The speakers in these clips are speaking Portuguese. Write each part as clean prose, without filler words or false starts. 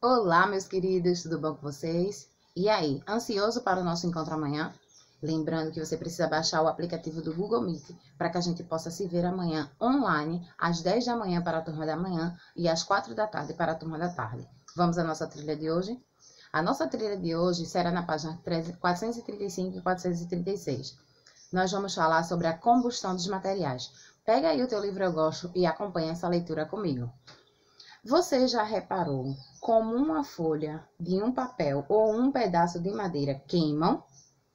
Olá, meus queridos, tudo bom com vocês? E aí, ansioso para o nosso encontro amanhã? Lembrando que você precisa baixar o aplicativo do Google Meet para que a gente possa se ver amanhã online, às 10 da manhã para a turma da manhã e às 4 da tarde para a turma da tarde. Vamos à nossa trilha de hoje? A nossa trilha de hoje será na página 435 e 436. Nós vamos falar sobre a combustão dos materiais. Pega aí o teu livro Eu Gosto e acompanha essa leitura comigo. Você já reparou como uma folha de um papel ou um pedaço de madeira queimam?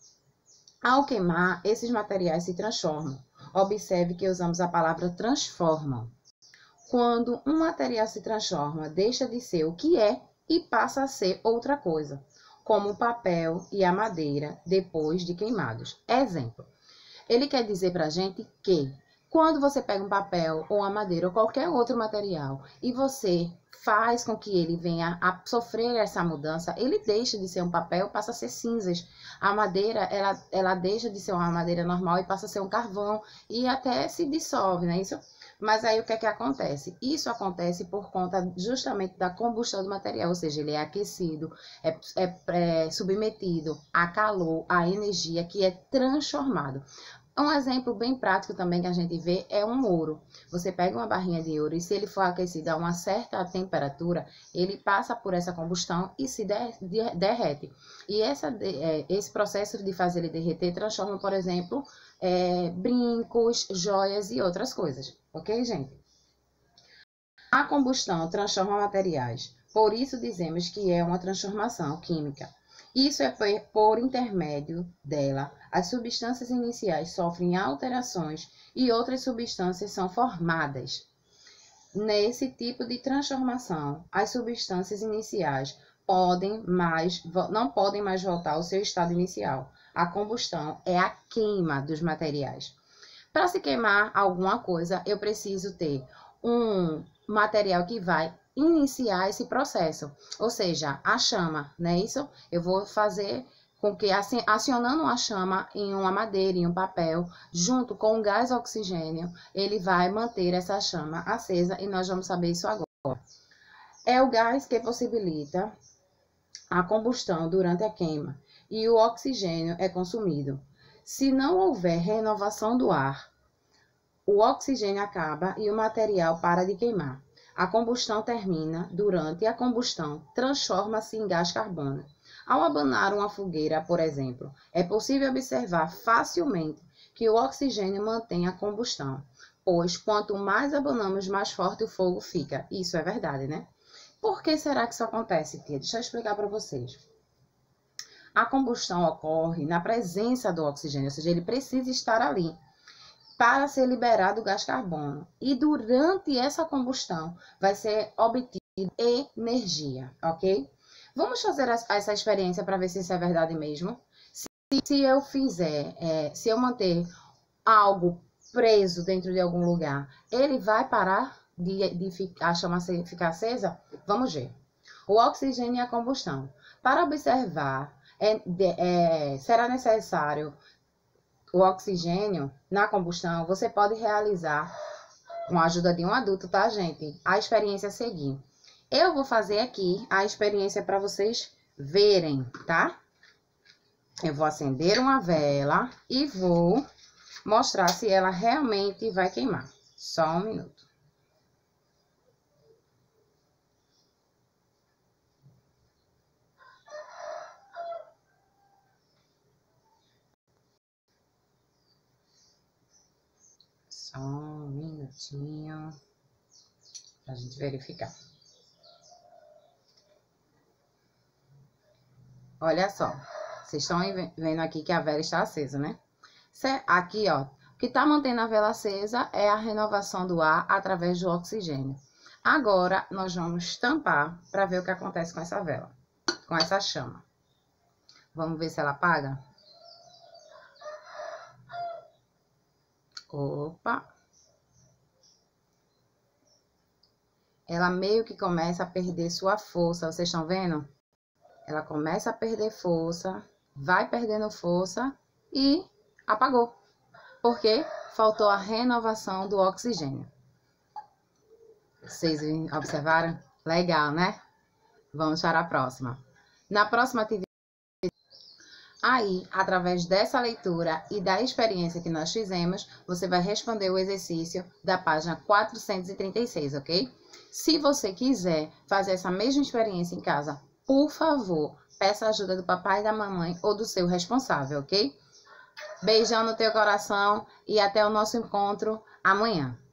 Ao queimar, esses materiais se transformam. Observe que usamos a palavra transformam. Quando um material se transforma, deixa de ser o que é e passa a ser outra coisa, como o papel e a madeira depois de queimados. Exemplo, ele quer dizer para a gente que quando você pega um papel ou a madeira ou qualquer outro material e você faz com que ele venha a sofrer essa mudança, ele deixa de ser um papel, passa a ser cinzas. A madeira, ela deixa de ser uma madeira normal e passa a ser um carvão e até se dissolve, não é isso? Mas aí o que é que acontece? Isso acontece por conta justamente da combustão do material, ou seja, ele é aquecido, é submetido a calor, a energia que é transformado. Um exemplo bem prático também que a gente vê é um ouro. Você pega uma barrinha de ouro e se ele for aquecido a uma certa temperatura, ele passa por essa combustão e se derrete. E esse processo de fazer ele derreter transforma, por exemplo, brincos, joias e outras coisas. Ok, gente? A combustão transforma materiais. Por isso dizemos que é uma transformação química. Isso é por intermédio dela, as substâncias iniciais sofrem alterações e outras substâncias são formadas. Nesse tipo de transformação, as substâncias iniciais não podem mais voltar ao seu estado inicial. A combustão é a queima dos materiais. Para se queimar alguma coisa, eu preciso ter um material que vai iniciar esse processo, ou seja, a chama, não é isso? Eu vou fazer com que, acionando a chama em uma madeira, em um papel, junto com o gás oxigênio, ele vai manter essa chama acesa e nós vamos saber isso agora. É o gás que possibilita a combustão durante a queima e o oxigênio é consumido. Se não houver renovação do ar, o oxigênio acaba e o material para de queimar. A combustão termina, durante a combustão, transforma-se em gás carbônico. Ao abanar uma fogueira, por exemplo, é possível observar facilmente que o oxigênio mantém a combustão, pois quanto mais abanamos, mais forte o fogo fica. Isso é verdade, né? Por que será que isso acontece, tia? Deixa eu explicar para vocês. A combustão ocorre na presença do oxigênio, ou seja, ele precisa estar ali para ser liberado o gás carbono. E durante essa combustão vai ser obtido energia, ok? Vamos fazer essa experiência para ver se isso é verdade mesmo. Se eu manter algo preso dentro de algum lugar, ele vai parar a chama ficar acesa? Vamos ver. O oxigênio e a combustão. Para observar, será necessário o oxigênio na combustão, você pode realizar com a ajuda de um adulto, tá, gente? A experiência a seguir. Eu vou fazer aqui a experiência para vocês verem, tá? Eu vou acender uma vela e vou mostrar se ela realmente vai queimar. Só um minuto. Só um minutinho pra gente verificar. Olha só, vocês estão vendo aqui que a vela está acesa, né? Aqui, ó, o que está mantendo a vela acesa é a renovação do ar através do oxigênio. Agora, nós vamos tampar para ver o que acontece com essa vela, com essa chama. Vamos ver se ela apaga? Opa! Ela meio que começa a perder sua força, vocês estão vendo? Ela começa a perder força, vai perdendo força e apagou. Porque faltou a renovação do oxigênio. Vocês observaram? Legal, né? Vamos para a próxima. Na próxima atividade, aí, através dessa leitura e da experiência que nós fizemos, você vai responder o exercício da página 436, ok? Se você quiser fazer essa mesma experiência em casa, por favor, peça a ajuda do papai e da mamãe ou do seu responsável, ok? Beijão no teu coração e até o nosso encontro amanhã.